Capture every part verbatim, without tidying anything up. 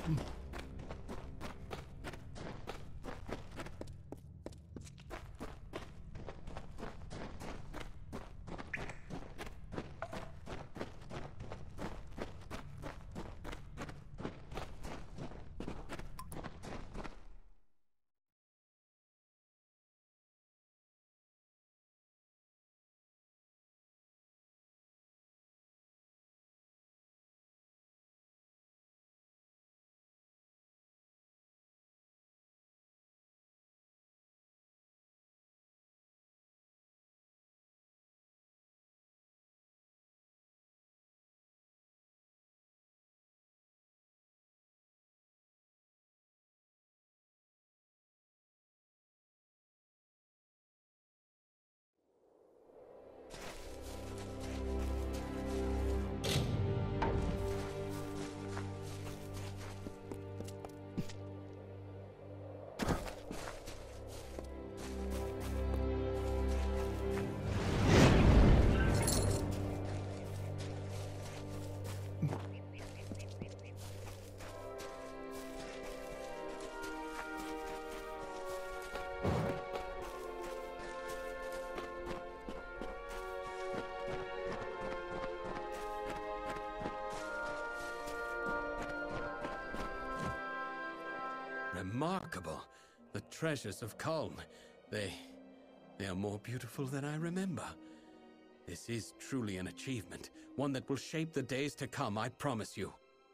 Remarkable. The treasures of Culm. They... they are more beautiful than I remember. This is truly an achievement, one that will shape the days to come, I promise you.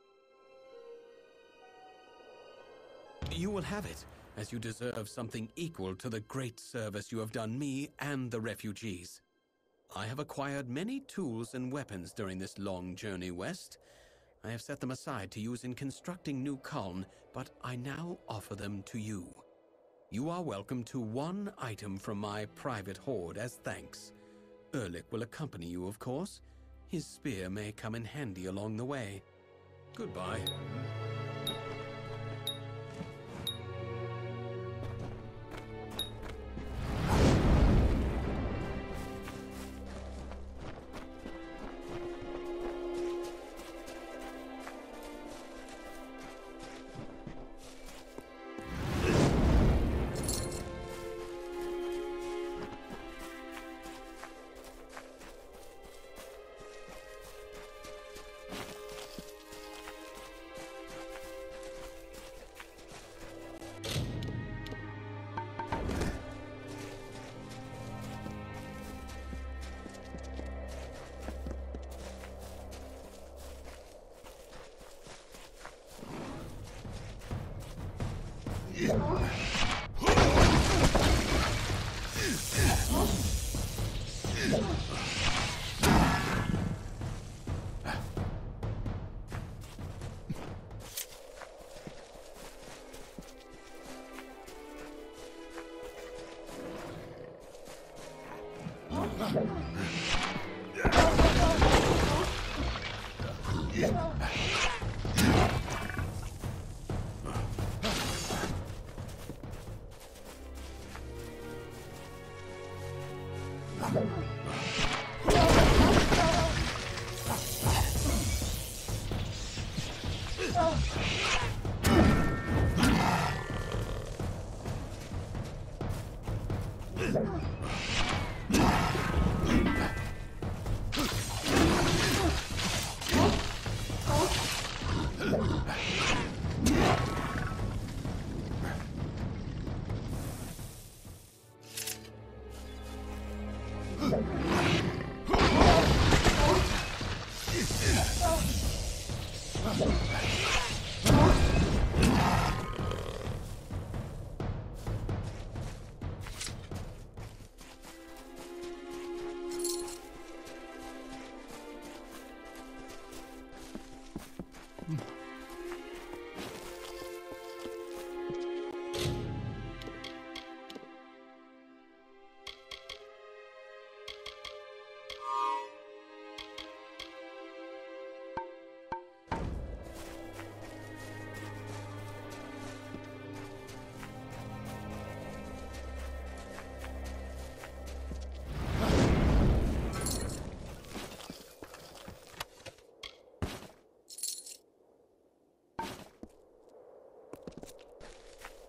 You will have it, as you deserve something equal to the great service you have done me and the refugees. I have acquired many tools and weapons during this long journey west. I have set them aside to use in constructing New Culm, but I now offer them to you. You are welcome to one item from my private hoard as thanks. Erlich will accompany you, of course. His spear may come in handy along the way. Goodbye.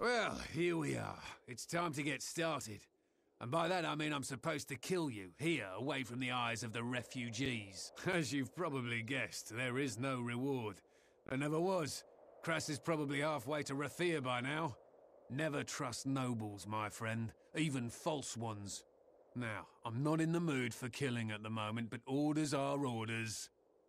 Well, here we are. It's time to get started. And by that I mean I'm supposed to kill you, here, away from the eyes of the refugees. As you've probably guessed, there is no reward. There never was. Kras is probably halfway to Rathir by now. Never trust nobles, my friend, even false ones. Now, I'm not in the mood for killing at the moment, but orders are orders.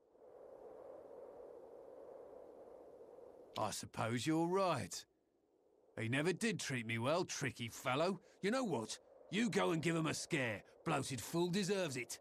I suppose you're right. He never did treat me well, tricky fellow. You know what? You go and give him a scare. Bloated fool deserves it.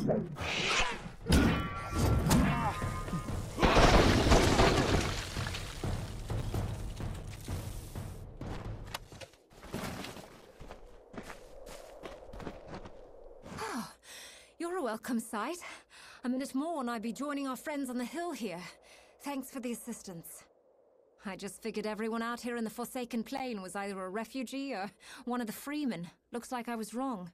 You're a welcome sight. A minute more and I'd be joining our friends on the hill here. Thanks for the assistance. I just figured everyone out here in the Forsaken Plain was either a refugee or one of the freemen. Looks like I was wrong.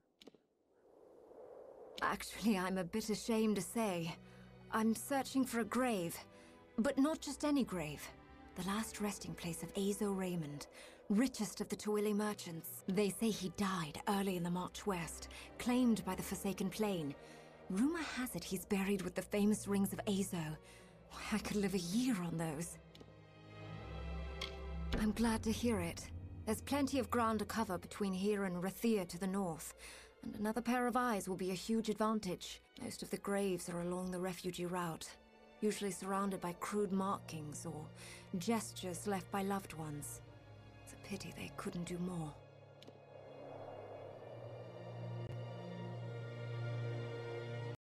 Actually, I'm a bit ashamed to say. I'm searching for a grave. But not just any grave. The last resting place of Azo Raymond, richest of the Twili merchants. They say he died early in the March West, claimed by the Forsaken Plain. Rumor has it he's buried with the famous rings of Azo. I could live a year on those. I'm glad to hear it. There's plenty of ground to cover between here and Rathir to the north, and another pair of eyes will be a huge advantage. Most of the graves are along the refugee route, usually surrounded by crude markings or gestures left by loved ones. It's a pity they couldn't do more.